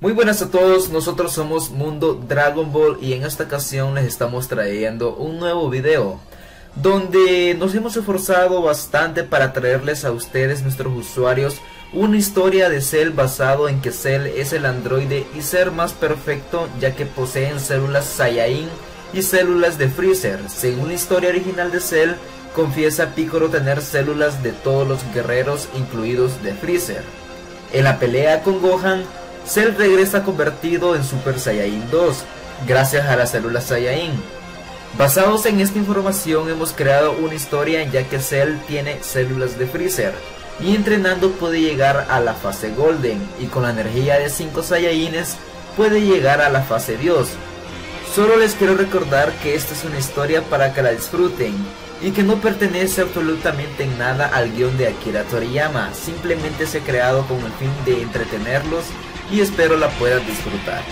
Muy buenas a todos, nosotros somos Mundo Dragon Ball y en esta ocasión les estamos trayendo un nuevo video donde nos hemos esforzado bastante para traerles a ustedes, nuestros usuarios, una historia de Cell basado en que Cell es el androide y ser más perfecto, ya que poseen células Saiyajin y células de Freezer. Según la historia original de Cell, confiesa Piccolo tener células de todos los guerreros, incluidos de Freezer. En la pelea con Gohan, Cell regresa convertido en Super Saiyajin 2, gracias a las células Saiyajin. Basados en esta información hemos creado una historia, ya que Cell tiene células de Freezer y entrenando puede llegar a la fase Golden, y con la energía de 5 Saiyajines puede llegar a la fase Dios. Solo les quiero recordar que esta es una historia para que la disfruten y que no pertenece absolutamente en nada al guión de Akira Toriyama, simplemente se ha creado con el fin de entretenerlos y espero la puedan disfrutar.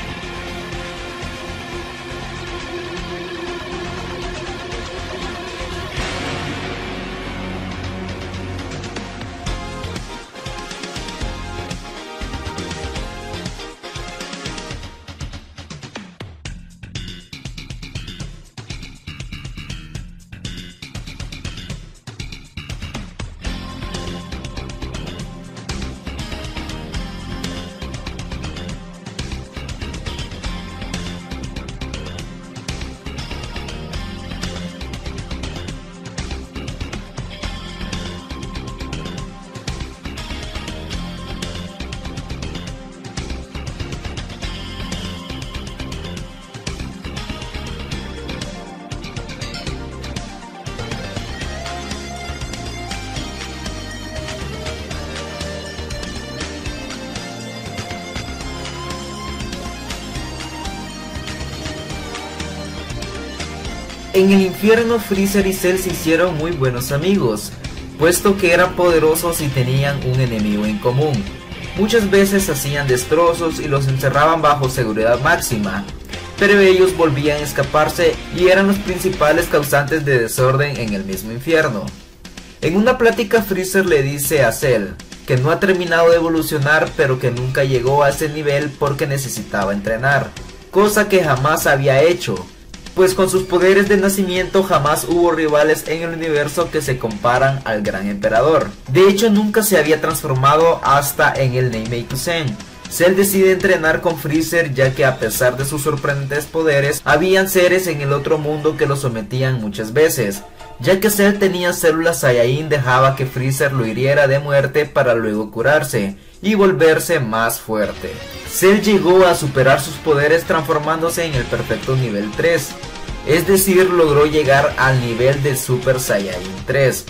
En el infierno, Freezer y Cell se hicieron muy buenos amigos, puesto que eran poderosos y tenían un enemigo en común. Muchas veces hacían destrozos y los encerraban bajo seguridad máxima, pero ellos volvían a escaparse y eran los principales causantes de desorden en el mismo infierno. En una plática, Freezer le dice a Cell que no ha terminado de evolucionar, pero que nunca llegó a ese nivel porque necesitaba entrenar, cosa que jamás había hecho, pues con sus poderes de nacimiento jamás hubo rivales en el universo que se comparan al Gran Emperador. De hecho, nunca se había transformado hasta en el Namekusei. Cell decide entrenar con Freezer, ya que a pesar de sus sorprendentes poderes, habían seres en el otro mundo que lo sometían muchas veces. Ya que Cell tenía células Saiyajin, dejaba que Freezer lo hiriera de muerte para luego curarse y volverse más fuerte. Cell llegó a superar sus poderes transformándose en el perfecto nivel 3, es decir, logró llegar al nivel de Super Saiyajin 3.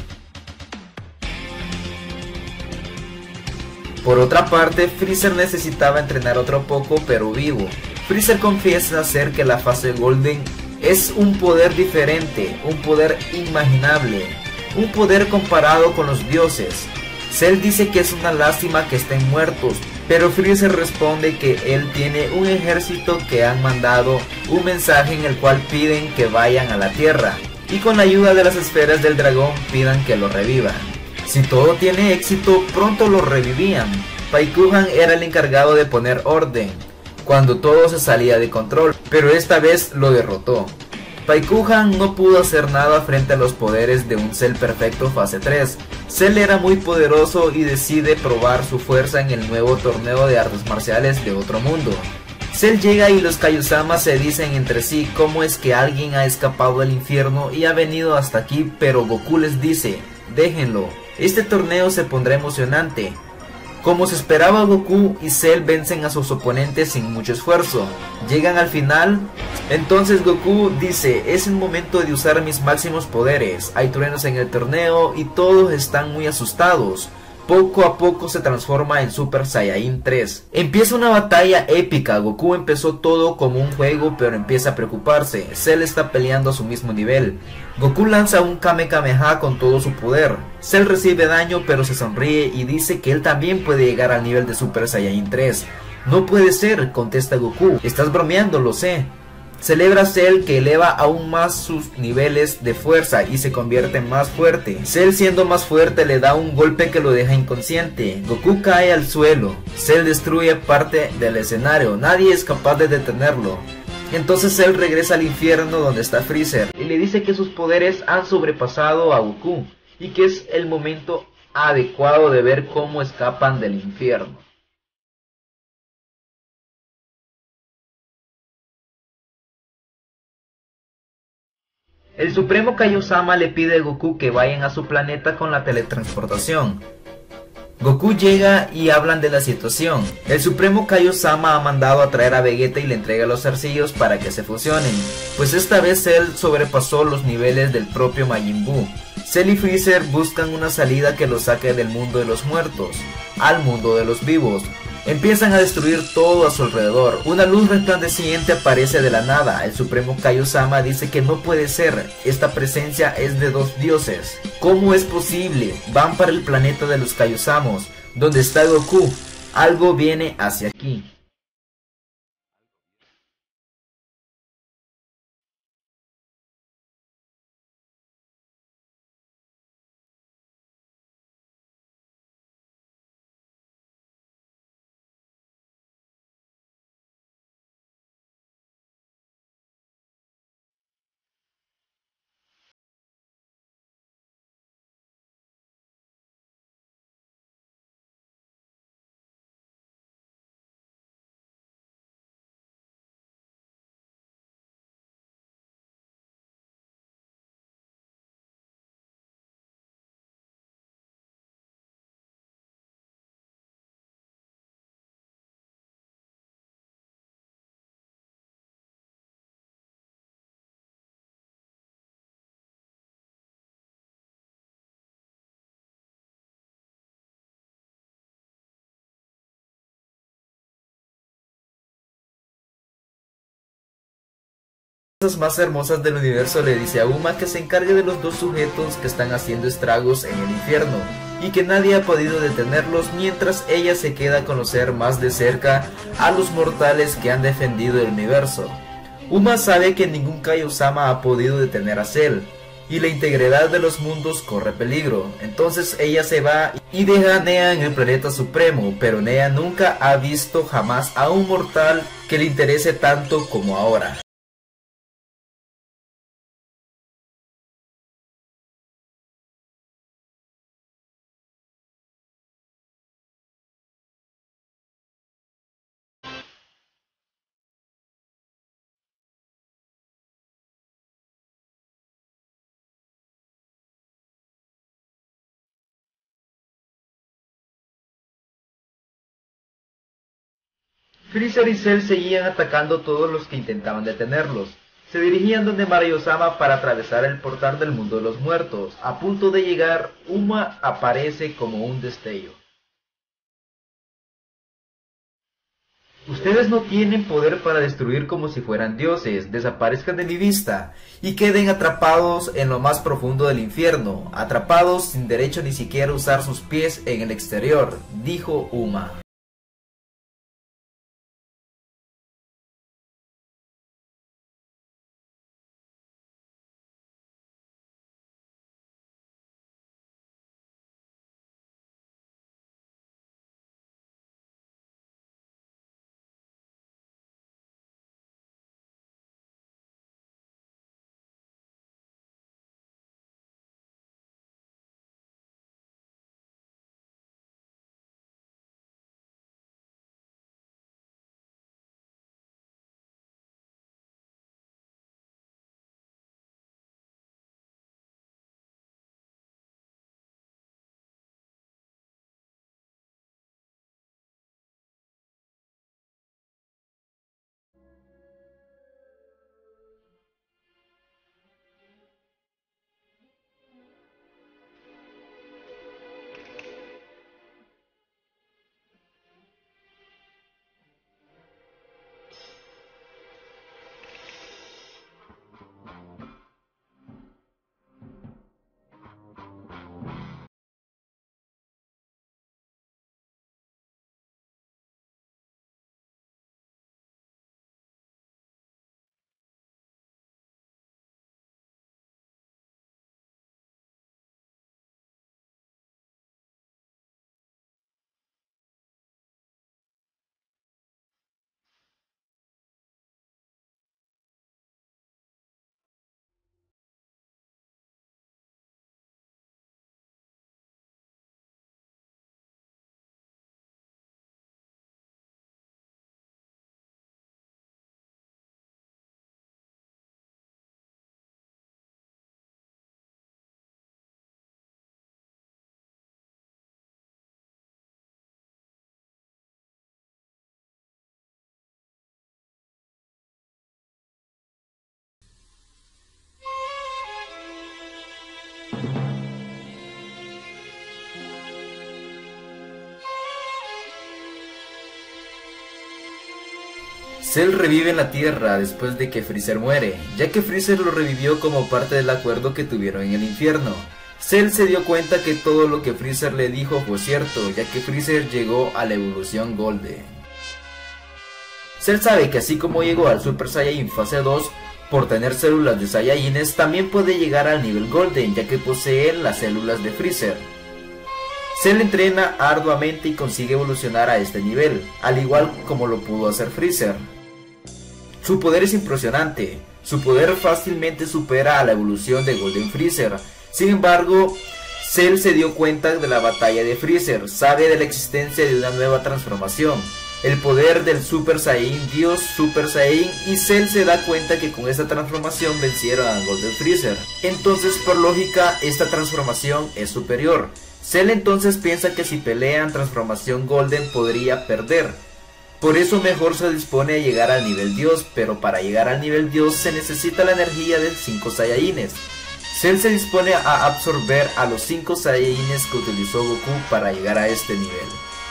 Por otra parte, Freezer necesitaba entrenar otro poco, pero vivo. Freezer confiesa hacer que la fase Golden es un poder diferente, un poder inimaginable, un poder comparado con los dioses. Cell dice que es una lástima que estén muertos, pero Freezer responde que él tiene un ejército que han mandado un mensaje en el cual piden que vayan a la Tierra y con la ayuda de las esferas del dragón pidan que lo revivan. Si todo tiene éxito, pronto lo revivían. Paikuhan era el encargado de poner orden cuando todo se salía de control, pero esta vez lo derrotó. Paikuhan no pudo hacer nada frente a los poderes de un Cell perfecto fase 3. Cell era muy poderoso y decide probar su fuerza en el nuevo torneo de artes marciales de otro mundo. Cell llega y los Kaiosama se dicen entre sí cómo es que alguien ha escapado del infierno y ha venido hasta aquí, pero Goku les dice: déjenlo, este torneo se pondrá emocionante. Como se esperaba, Goku y Cell vencen a sus oponentes sin mucho esfuerzo. Llegan al final. Entonces Goku dice: es el momento de usar mis máximos poderes. Hay truenos en el torneo y todos están muy asustados. Poco a poco se transforma en Super Saiyajin 3. Empieza una batalla épica. Goku empezó todo como un juego, pero empieza a preocuparse. Cell está peleando a su mismo nivel. Goku lanza un Kamehameha con todo su poder. Cell recibe daño, pero se sonríe y dice que él también puede llegar al nivel de Super Saiyajin 3. No puede ser, contesta Goku. Estás bromeando, lo sé. Celebra Cell, que eleva aún más sus niveles de fuerza y se convierte más fuerte. Cell, siendo más fuerte, le da un golpe que lo deja inconsciente. Goku cae al suelo. Cell destruye parte del escenario. Nadie es capaz de detenerlo. Entonces Cell regresa al infierno donde está Freezer y le dice que sus poderes han sobrepasado a Goku y que es el momento adecuado de ver cómo escapan del infierno. El Supremo Kaiosama le pide a Goku que vayan a su planeta con la teletransportación. Goku llega y hablan de la situación. El Supremo Kaiosama ha mandado a traer a Vegeta y le entrega los zarcillos para que se fusionen, pues esta vez Cell sobrepasó los niveles del propio Majin Buu. Cell y Freezer buscan una salida que los saque del mundo de los muertos al mundo de los vivos. Empiezan a destruir todo a su alrededor. Una luz resplandeciente aparece de la nada. El Supremo Kaiosama dice que no puede ser. Esta presencia es de dos dioses. ¿Cómo es posible? Van para el planeta de los Kaiosamos, donde está Goku. Algo viene hacia aquí. Las cosas más hermosas del universo le dice a Uma que se encargue de los dos sujetos que están haciendo estragos en el infierno y que nadie ha podido detenerlos, mientras ella se queda a conocer más de cerca a los mortales que han defendido el universo. Uma sabe que ningún Kaiosama ha podido detener a Cell y la integridad de los mundos corre peligro. Entonces ella se va y deja a Nea en el planeta supremo, pero Nea nunca ha visto jamás a un mortal que le interese tanto como ahora. Freezer y Cell seguían atacando a todos los que intentaban detenerlos. Se dirigían donde Mariyosama para atravesar el portal del mundo de los muertos. A punto de llegar, Uma aparece como un destello. Ustedes no tienen poder para destruir como si fueran dioses. Desaparezcan de mi vista y queden atrapados en lo más profundo del infierno, atrapados sin derecho ni siquiera a usar sus pies en el exterior, dijo Uma. Cell revive en la Tierra después de que Freezer muere, ya que Freezer lo revivió como parte del acuerdo que tuvieron en el infierno. Cell se dio cuenta que todo lo que Freezer le dijo fue cierto, ya que Freezer llegó a la evolución Golden. Cell sabe que así como llegó al Super Saiyajin fase 2, por tener células de Saiyajines, también puede llegar al nivel Golden, ya que posee las células de Freezer. Cell entrena arduamente y consigue evolucionar a este nivel, al igual como lo pudo hacer Freezer. Su poder es impresionante, su poder fácilmente supera a la evolución de Golden Freezer. Sin embargo, Cell se dio cuenta de la batalla de Freezer, sabe de la existencia de una nueva transformación, el poder del Super Saiyan Dios Super Saiyan, y Cell se da cuenta que con esta transformación vencieron a Golden Freezer. Entonces, por lógica, esta transformación es superior. Cell entonces piensa que si pelean transformación Golden podría perder. Por eso mejor se dispone a llegar al nivel Dios, pero para llegar al nivel Dios se necesita la energía de 5 Saiyajines. Cell se dispone a absorber a los 5 Saiyajines que utilizó Goku para llegar a este nivel.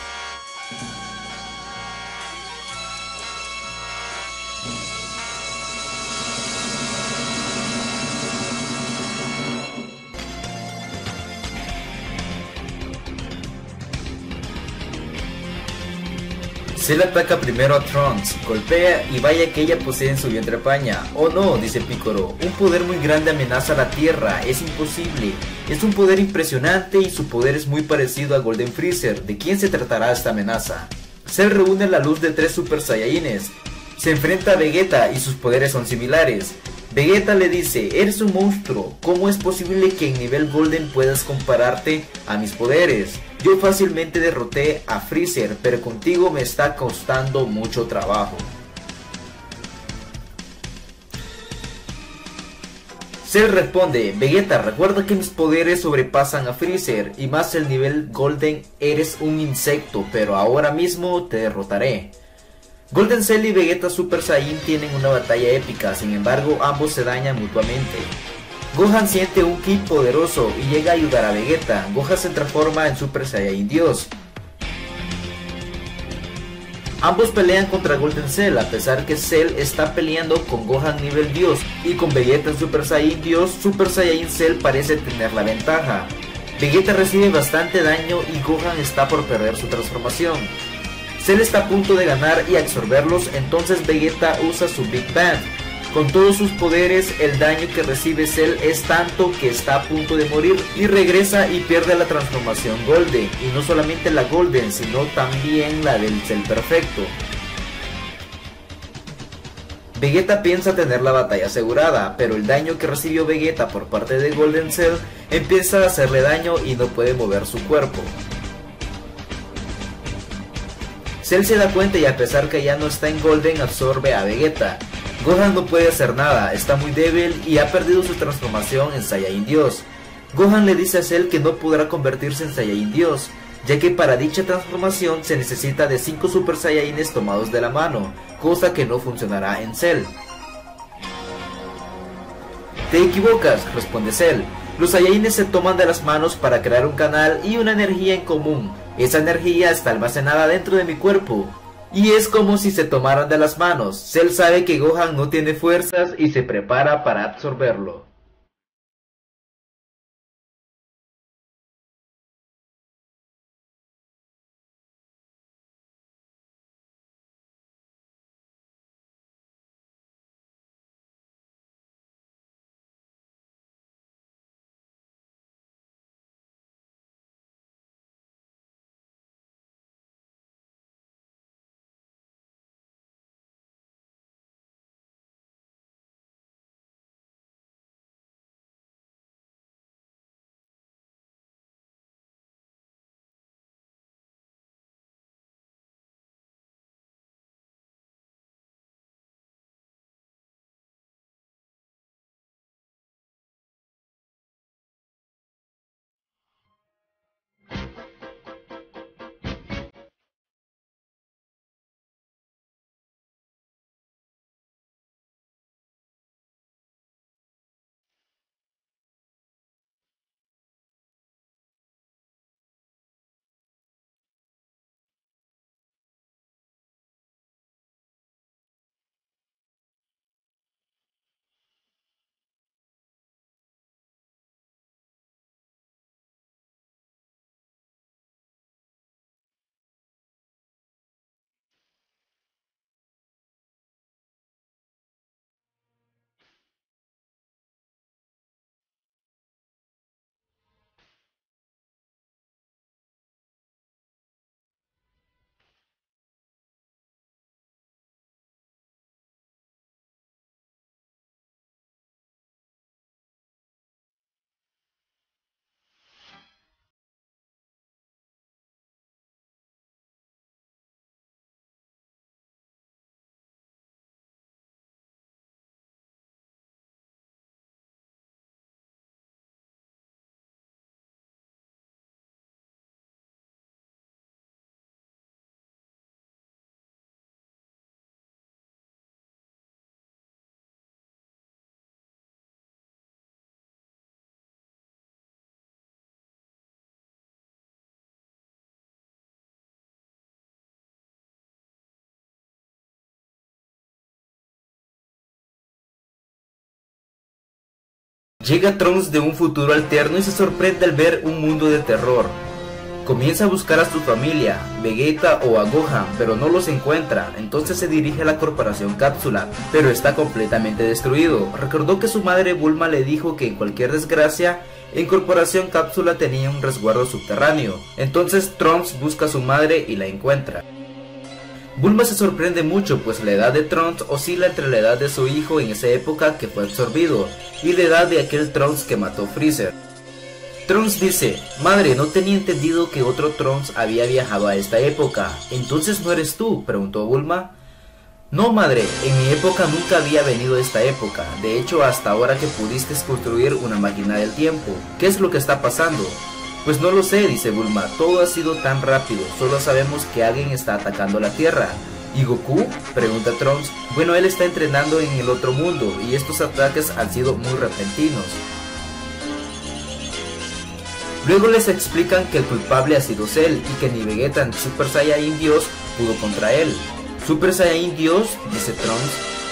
Cell ataca primero a Trunks, golpea y vaya que ella posee en su vientre paña. Oh no, dice Piccolo, un poder muy grande amenaza a la Tierra, es imposible. Es un poder impresionante y su poder es muy parecido a Golden Freezer. ¿De quién se tratará esta amenaza? Cell reúne la luz de 3 Super Saiyajines. Se enfrenta a Vegeta y sus poderes son similares. Vegeta le dice, eres un monstruo, ¿cómo es posible que en nivel Golden puedas compararte a mis poderes? Yo fácilmente derroté a Freezer, pero contigo me está costando mucho trabajo. Cell responde, Vegeta, recuerda que mis poderes sobrepasan a Freezer, y más el nivel Golden, eres un insecto, pero ahora mismo te derrotaré. Golden Cell y Vegeta Super Saiyan tienen una batalla épica, sin embargo ambos se dañan mutuamente. Gohan siente un ki poderoso y llega a ayudar a Vegeta. Gohan se transforma en Super Saiyan Dios. Ambos pelean contra Golden Cell, a pesar que Cell está peleando con Gohan nivel Dios y con Vegeta en Super Saiyan Dios, Super Saiyan Cell parece tener la ventaja. Vegeta recibe bastante daño y Gohan está por perder su transformación. Cell está a punto de ganar y absorberlos, entonces Vegeta usa su Big Bang. Con todos sus poderes, el daño que recibe Cell es tanto que está a punto de morir y regresa y pierde la transformación Golden, y no solamente la Golden, sino también la del Cell Perfecto. Vegeta piensa tener la batalla asegurada, pero el daño que recibió Vegeta por parte de Golden Cell empieza a hacerle daño y no puede mover su cuerpo. Cell se da cuenta y a pesar que ya no está en Golden, absorbe a Vegeta. Gohan no puede hacer nada, está muy débil y ha perdido su transformación en Saiyajin Dios. Gohan le dice a Cell que no podrá convertirse en Saiyajin Dios, ya que para dicha transformación se necesita de 5 Super Saiyajines tomados de la mano, cosa que no funcionará en Cell. Te equivocas, responde Cell. Los Saiyajines se toman de las manos para crear un canal y una energía en común. Esa energía está almacenada dentro de mi cuerpo. Y es como si se tomaran de las manos. Cell sabe que Gohan no tiene fuerzas y se prepara para absorberlo. Llega Trunks de un futuro alterno y se sorprende al ver un mundo de terror. Comienza a buscar a su familia, Vegeta o a Gohan, pero no los encuentra, entonces se dirige a la Corporación Cápsula, pero está completamente destruido. Recordó que su madre Bulma le dijo que en cualquier desgracia, en Corporación Cápsula tenía un resguardo subterráneo, entonces Trunks busca a su madre y la encuentra. Bulma se sorprende mucho, pues la edad de Trunks oscila entre la edad de su hijo en esa época que fue absorbido, y la edad de aquel Trunks que mató Freezer. Trunks dice: madre, no tenía entendido que otro Trunks había viajado a esta época. ¿Entonces no eres tú?, preguntó Bulma. No, madre, en mi época nunca había venido a esta época. De hecho, hasta ahora que pudiste construir una máquina del tiempo. ¿Qué es lo que está pasando? Pues no lo sé, dice Bulma, todo ha sido tan rápido, solo sabemos que alguien está atacando la Tierra. ¿Y Goku?, pregunta Trunks. Bueno, él está entrenando en el otro mundo, y estos ataques han sido muy repentinos. Luego les explican que el culpable ha sido Cell, y que ni Vegeta ni Super Saiyajin Dios pudo contra él. ¿Super Saiyajin Dios?, dice Trunks.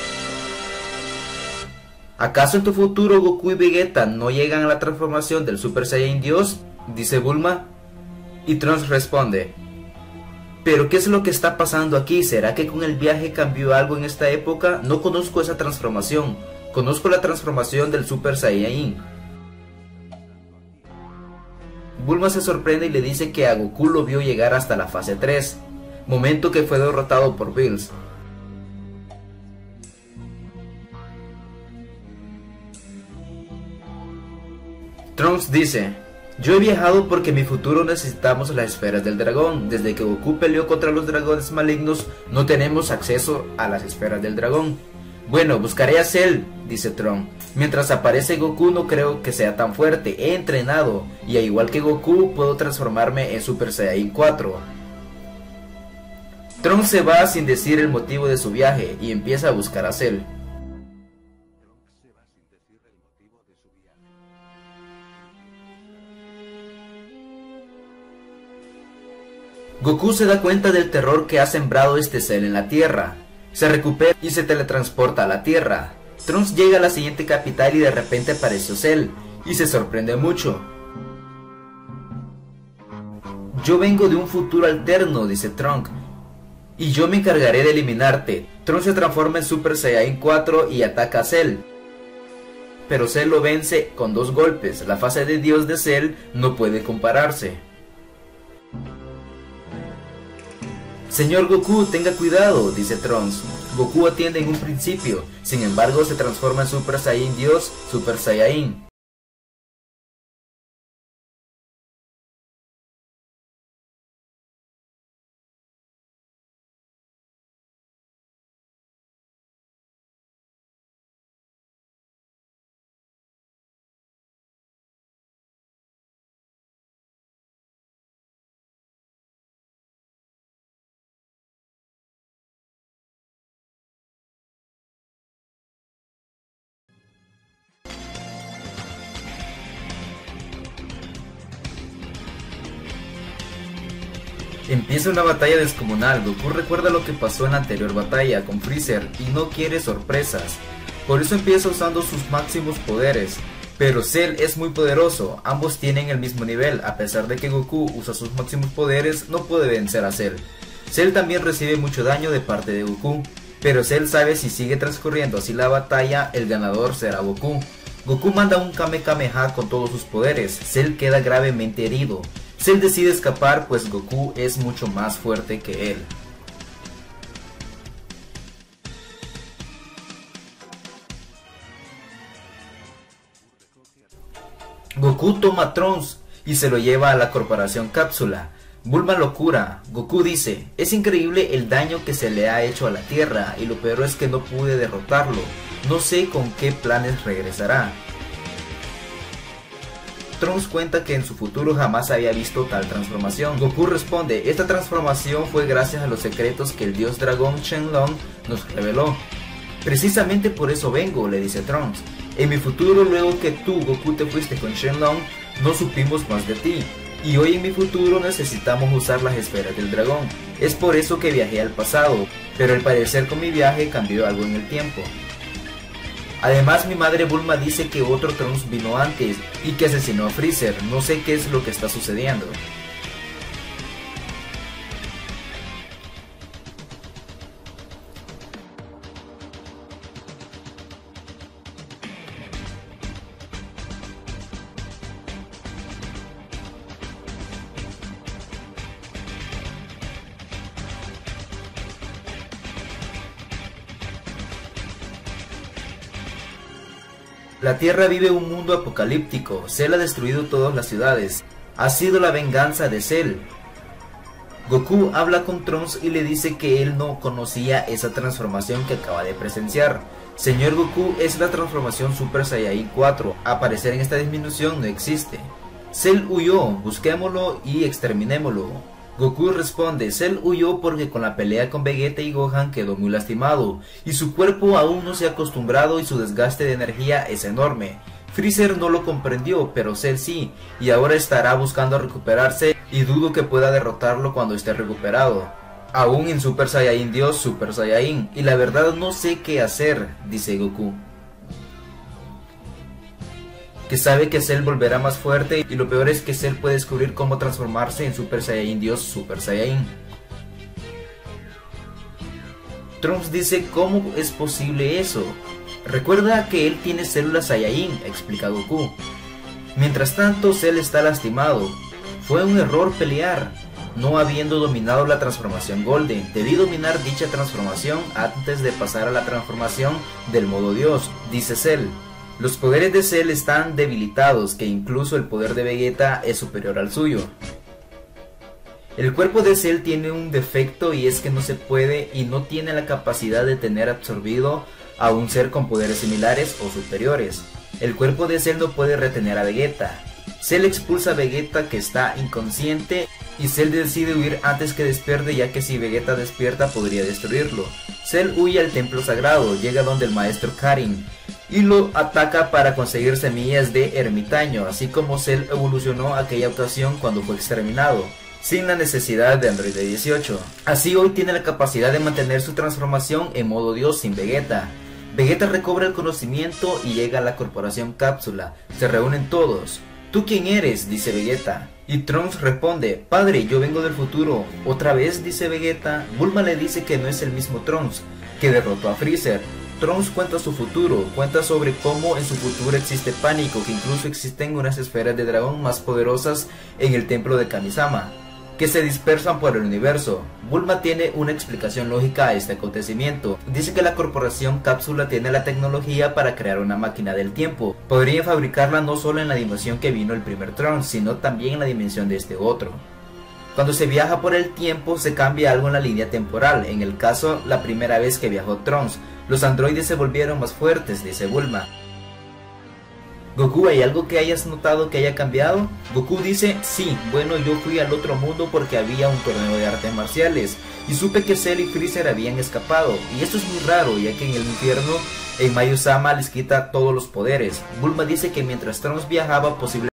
¿Acaso en tu futuro Goku y Vegeta no llegan a la transformación del Super Saiyajin Dios?, dice Bulma. Y Trunks responde: ¿pero qué es lo que está pasando aquí? ¿Será que con el viaje cambió algo en esta época? No conozco esa transformación. Conozco la transformación del Super Saiyajin. Bulma se sorprende y le dice que a Goku lo vio llegar hasta la fase 3, momento que fue derrotado por Bills. Trunks dice: yo he viajado porque en mi futuro necesitamos las esferas del dragón. Desde que Goku peleó contra los dragones malignos, no tenemos acceso a las esferas del dragón. Bueno, buscaré a Cell, dice Trunks. Mientras aparece Goku no creo que sea tan fuerte, he entrenado, y al igual que Goku puedo transformarme en Super Saiyajin 4. Trunks se va sin decir el motivo de su viaje y empieza a buscar a Cell. Goku se da cuenta del terror que ha sembrado este Cell en la Tierra. Se recupera y se teletransporta a la Tierra. Trunks llega a la siguiente capital y de repente apareció Cell, y se sorprende mucho. Yo vengo de un futuro alterno, dice Trunks, y yo me encargaré de eliminarte. Trunks se transforma en Super Saiyajin 4 y ataca a Cell. Pero Cell lo vence con 2 golpes. La fase de Dios de Cell no puede compararse. Señor Goku, tenga cuidado, dice Trunks. Goku atiende en un principio, sin embargo se transforma en Super Saiyajin Dios, Super Saiyajin. Empieza una batalla descomunal. Goku recuerda lo que pasó en la anterior batalla con Freezer y no quiere sorpresas. Por eso empieza usando sus máximos poderes. Pero Cell es muy poderoso, ambos tienen el mismo nivel. A pesar de que Goku usa sus máximos poderes, no puede vencer a Cell. Cell también recibe mucho daño de parte de Goku, pero Cell sabe si sigue transcurriendo así la batalla, el ganador será Goku. Goku manda un Kamehameha con todos sus poderes. Cell queda gravemente herido. Cell decide escapar, pues Goku es mucho más fuerte que él. Goku toma a Trunks y se lo lleva a la Corporación Cápsula. Bulma lo cura. Goku dice: es increíble el daño que se le ha hecho a la Tierra y lo peor es que no pude derrotarlo. No sé con qué planes regresará. Trunks cuenta que en su futuro jamás había visto tal transformación. Goku responde: esta transformación fue gracias a los secretos que el dios dragón Shenlong nos reveló. Precisamente por eso vengo, le dice Trunks. En mi futuro, luego que tú, Goku, te fuiste con Shenlong, no supimos más de ti. Y hoy en mi futuro necesitamos usar las esferas del dragón. Es por eso que viajé al pasado, pero al parecer con mi viaje cambió algo en el tiempo. Además, mi madre Bulma dice que otro Trunks vino antes y que asesinó a Freezer. No sé qué es lo que está sucediendo. La Tierra vive un mundo apocalíptico. Cell ha destruido todas las ciudades. Ha sido la venganza de Cell. Goku habla con Trunks y le dice que él no conocía esa transformación que acaba de presenciar. Señor Goku, es la transformación Super Saiyajin 4. Aparecer en esta disminución no existe. Cell huyó, busquémoslo y exterminémoslo. Goku responde, Cell huyó porque con la pelea con Vegeta y Gohan quedó muy lastimado, y su cuerpo aún no se ha acostumbrado y su desgaste de energía es enorme. Freezer no lo comprendió, pero Cell sí, y ahora estará buscando recuperarse y dudo que pueda derrotarlo cuando esté recuperado. Aún en Super Saiyajin Dios, Super Saiyajin, y la verdad no sé qué hacer, dice Goku. Que sabe que Cell volverá más fuerte y lo peor es que Cell puede descubrir cómo transformarse en Super Saiyajin Dios, Super Saiyajin. Trunks dice, ¿cómo es posible eso? Recuerda que él tiene células Saiyajin, explica Goku. Mientras tanto, Cell está lastimado. Fue un error pelear, no habiendo dominado la transformación Golden. Debí dominar dicha transformación antes de pasar a la transformación del modo Dios, dice Cell. Los poderes de Cell están debilitados, que incluso el poder de Vegeta es superior al suyo. El cuerpo de Cell tiene un defecto y es que no se puede y no tiene la capacidad de tener absorbido a un ser con poderes similares o superiores. El cuerpo de Cell no puede retener a Vegeta. Cell expulsa a Vegeta, que está inconsciente, y Cell decide huir antes que despierte, ya que si Vegeta despierta podría destruirlo. Cell huye al templo sagrado, llega donde el maestro Karin y lo ataca para conseguir semillas de ermitaño, así como Cell evolucionó aquella ocasión cuando fue exterminado, sin la necesidad de Android 18. Así hoy tiene la capacidad de mantener su transformación en modo Dios sin Vegeta. Vegeta recobra el conocimiento y llega a la corporación Cápsula. Se reúnen todos. ¿Tú quién eres?, dice Vegeta. Y Trunks responde, padre, yo vengo del futuro. ¿Otra vez?, dice Vegeta. Bulma le dice que no es el mismo Trunks, que derrotó a Freezer. Trunks cuenta su futuro, cuenta sobre cómo en su futuro existe pánico, que incluso existen unas esferas de dragón más poderosas en el templo de Kamisama, que se dispersan por el universo. Bulma tiene una explicación lógica a este acontecimiento. Dice que la corporación Cápsula tiene la tecnología para crear una máquina del tiempo. Podrían fabricarla no solo en la dimensión que vino el primer Trunks, sino también en la dimensión de este otro. Cuando se viaja por el tiempo se cambia algo en la línea temporal. En el caso, la primera vez que viajó Trunks, los androides se volvieron más fuertes, dice Bulma. Goku, ¿hay algo que hayas notado que haya cambiado? Goku dice, sí, bueno, yo fui al otro mundo porque había un torneo de artes marciales y supe que Cell y Freezer habían escapado, y esto es muy raro ya que en el infierno, en Mayu-sama les quita todos los poderes. Bulma dice que mientras Trunks viajaba posiblemente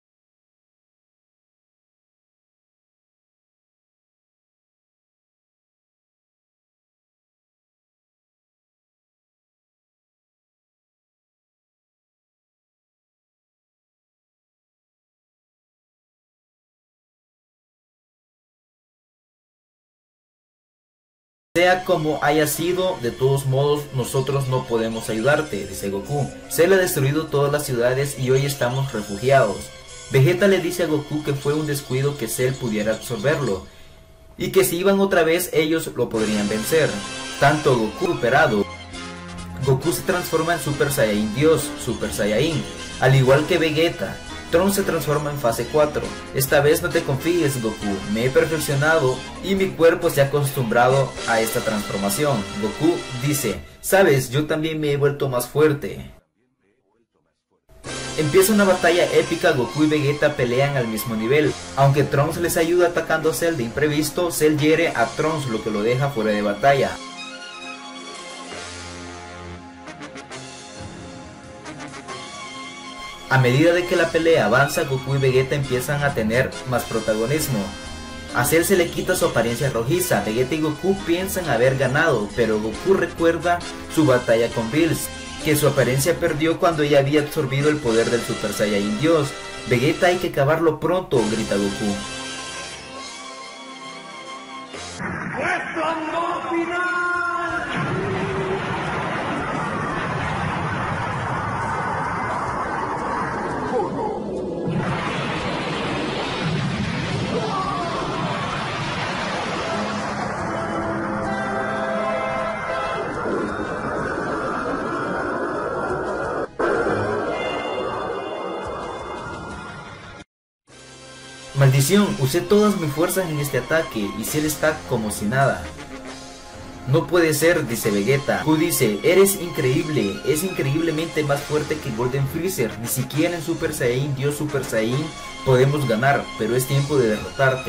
sea como haya sido, de todos modos nosotros no podemos ayudarte, dice Goku. Cell ha destruido todas las ciudades y hoy estamos refugiados. Vegeta le dice a Goku que fue un descuido que Cell pudiera absorberlo, y que si iban otra vez ellos lo podrían vencer. Tanto Goku recuperado, Goku se transforma en Super Saiyajin Dios, Super Saiyajin, al igual que Vegeta. Trunks se transforma en fase 4. Esta vez no te confíes, Goku, me he perfeccionado y mi cuerpo se ha acostumbrado a esta transformación. Goku dice, sabes, yo también me he vuelto más fuerte. Empieza una batalla épica, Goku y Vegeta pelean al mismo nivel. Aunque Trunks les ayuda atacando a Cell de imprevisto, Cell hiere a Trunks, lo que lo deja fuera de batalla. A medida de que la pelea avanza, Goku y Vegeta empiezan a tener más protagonismo. A Cell se le quita su apariencia rojiza. Vegeta y Goku piensan haber ganado, pero Goku recuerda su batalla con Bills que su apariencia perdió cuando ella había absorbido el poder del Super Saiyajin Dios. Vegeta, hay que acabarlo pronto, grita Goku. ¡Resplandor final! Maldición, usé todas mis fuerzas en este ataque y Cell está como si nada. No puede ser, dice Vegeta. Goku dice, eres increíble, es increíblemente más fuerte que Golden Freezer. Ni siquiera en Super Saiyan Dios Super Saiyan podemos ganar, pero es tiempo de derrotarte.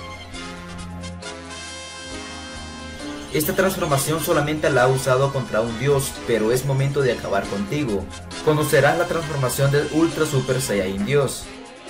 Esta transformación solamente la ha usado contra un dios, pero es momento de acabar contigo. Conocerás la transformación del Ultra Super Saiyan Dios.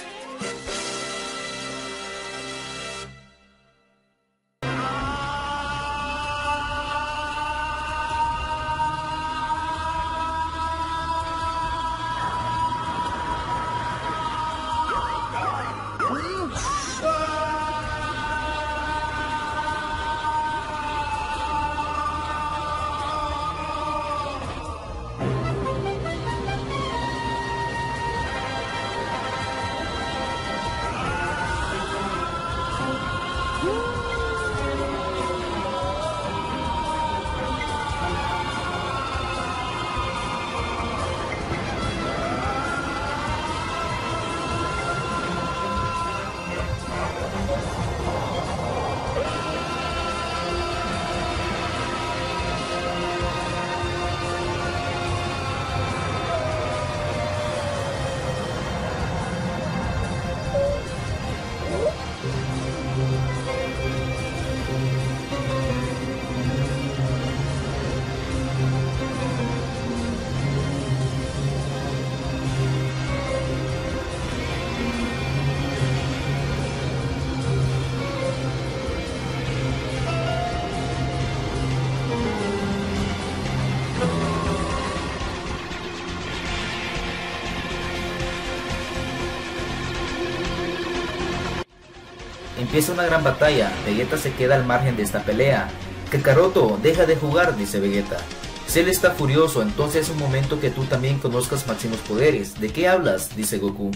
Empieza una gran batalla, Vegeta se queda al margen de esta pelea. Kakaroto, deja de jugar, dice Vegeta. Cell está furioso, entonces es un momento que tú también conozcas máximos poderes. ¿De qué hablas?, dice Goku.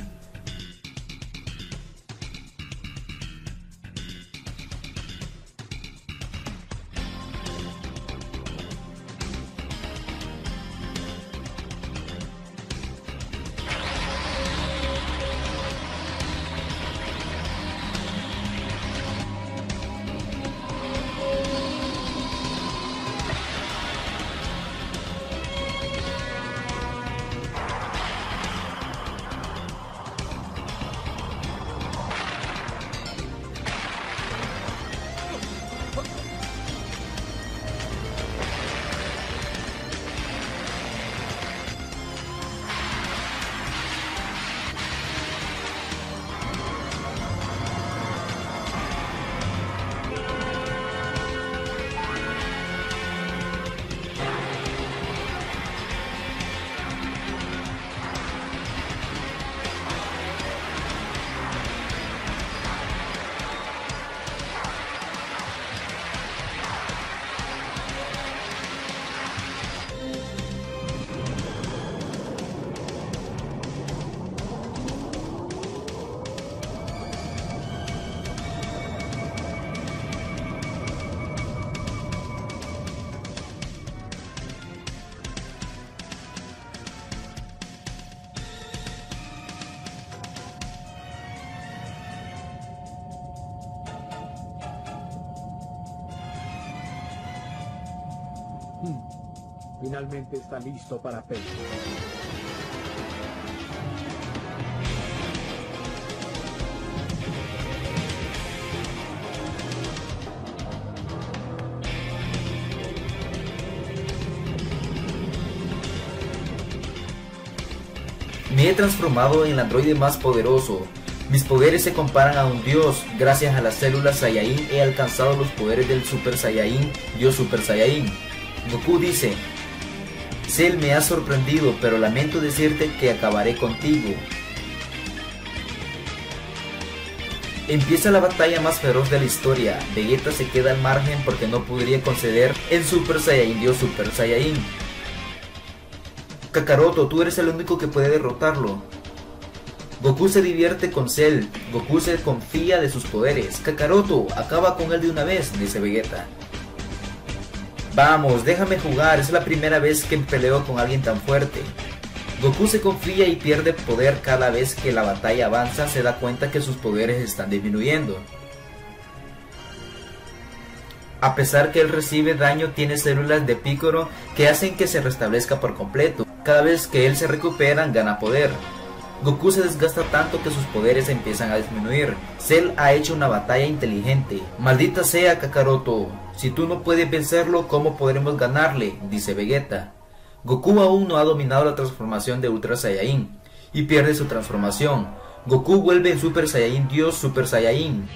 Finalmente está listo para pelear. Me he transformado en el androide más poderoso. Mis poderes se comparan a un dios. Gracias a las células Saiyajin he alcanzado los poderes del Super Saiyajin Dios Super Saiyajin. Goku dice, Cell, me has sorprendido, pero lamento decirte que acabaré contigo. Empieza la batalla más feroz de la historia. Vegeta se queda al margen porque no podría conceder el Super Saiyajin Dios Super Saiyajin. Kakaroto, tú eres el único que puede derrotarlo. Goku se divierte con Cell. Goku se confía de sus poderes. Kakaroto, acaba con él de una vez, dice Vegeta. Vamos, déjame jugar, es la primera vez que peleo con alguien tan fuerte. Goku se confía y pierde poder cada vez que la batalla avanza, se da cuenta que sus poderes están disminuyendo. A pesar que él recibe daño, tiene células de Piccolo que hacen que se restablezca por completo. Cada vez que él se recupera, gana poder. Goku se desgasta tanto que sus poderes empiezan a disminuir. Cell ha hecho una batalla inteligente. Maldita sea, Kakaroto, si tú no puedes vencerlo, ¿cómo podremos ganarle?, dice Vegeta. Goku aún no ha dominado la transformación de Ultra Saiyajin y pierde su transformación. Goku vuelve en Super Saiyajin Dios Super Saiyajin.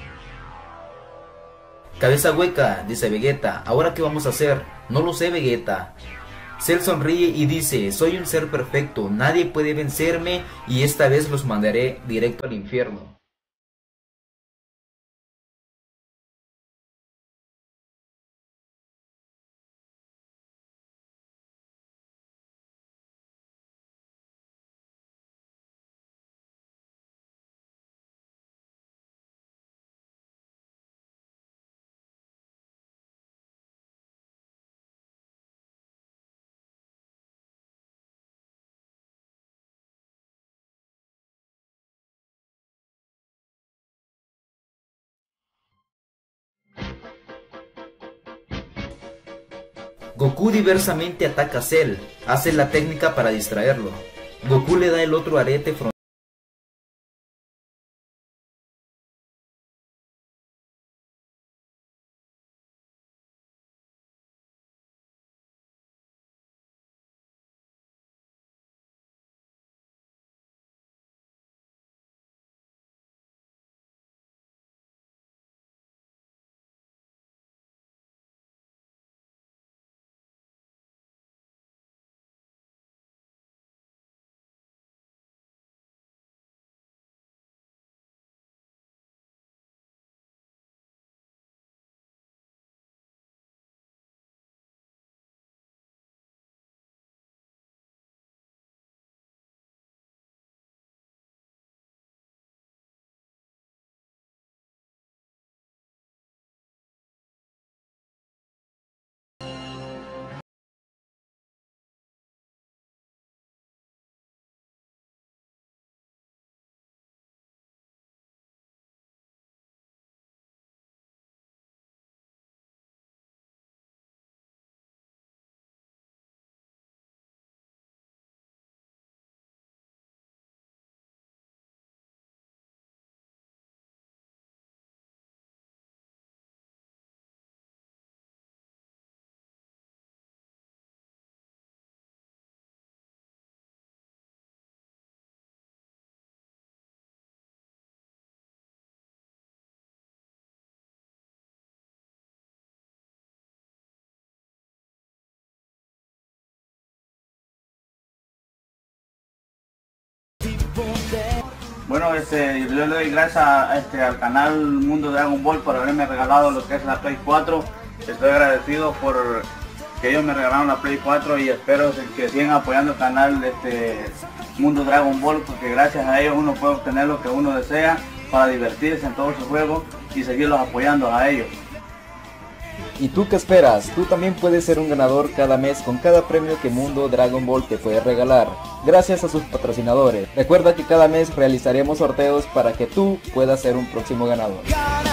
Cabeza hueca, dice Vegeta, ¿ahora qué vamos a hacer? No lo sé, Vegeta. Cell sonríe y dice, soy un ser perfecto, nadie puede vencerme y esta vez los mandaré directo al infierno. Goku diversamente ataca a Cell, hace la técnica para distraerlo. Goku le da el otro arete frontal. Bueno, yo le doy gracias al canal Mundo Dragon Ball por haberme regalado lo que es la Play 4. Estoy agradecido por que ellos me regalaron la Play 4 y espero que sigan apoyando el canal Mundo Dragon Ball, porque gracias a ellos uno puede obtener lo que uno desea para divertirse en todos sus juegos y seguirlos apoyando a ellos. ¿Y tú qué esperas? Tú también puedes ser un ganador cada mes con cada premio que Mundo Dragon Ball te puede regalar, gracias a sus patrocinadores. Recuerda que cada mes realizaremos sorteos para que tú puedas ser un próximo ganador.